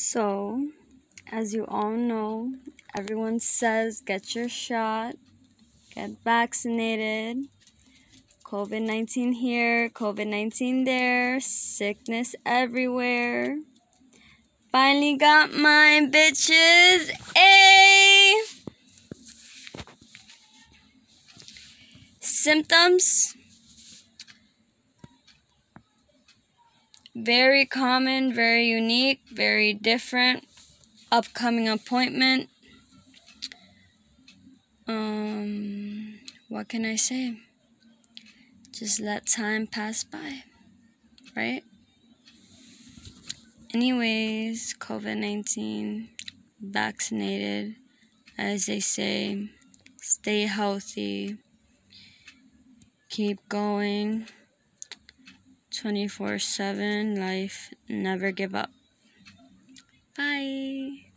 So, as you all know, everyone says get your shot, get vaccinated. COVID-19 here, COVID-19 there, sickness everywhere. Finally got mine, bitches. Ayy! Symptoms? Very common, very unique, very different. Upcoming appointment. What can I say? Just let time pass by, right? Anyways, COVID-19, vaccinated, as they say, stay healthy, keep going, 24/7 life, never give up. Bye.